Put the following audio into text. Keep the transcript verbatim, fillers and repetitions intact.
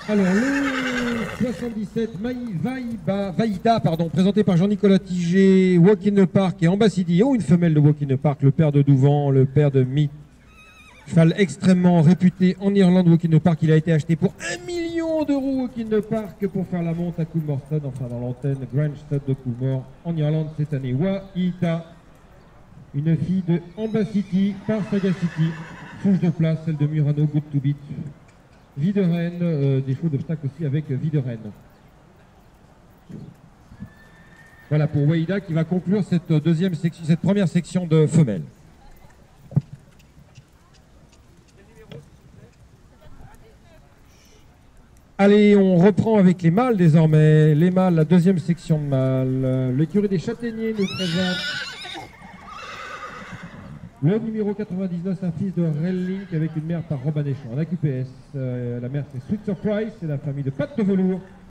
Alors, le soixante-dix-sept, Maï- Vaïba- Vaïda, pardon, présenté par Jean-Nicolas Tiget, Walk in the Park et Ambassidi, oh, une femelle de Walk in the Park, le père de Douvan, le père de Mi. Cheval extrêmement réputé en Irlande, Walk in the Park. Il a été acheté pour un million d'euros, Walk in the Park, pour faire la monte à Coolmore Stud, enfin dans l'antenne Grange Stud de Coolmore, en Irlande cette année. Waïda, une fille de Ambassidi par Sagacity, fauche de place, celle de Murano, Good to Beat. Vie de reine, euh, des chevaux d'obstacle aussi avec vie de reine. Voilà pour Waïda qui va conclure cette deuxième section, cette première section de femelles. Allez, on reprend avec les mâles désormais. Les mâles, la deuxième section de mâles. L'écurie des Châtaigniers nous présente le numéro quatre-vingt-dix-neuf, un fils de Relink avec une mère par Robin Deschamps. En A Q P S, euh, la mère c'est Sweet Surprise, c'est la famille de Pat de Velours.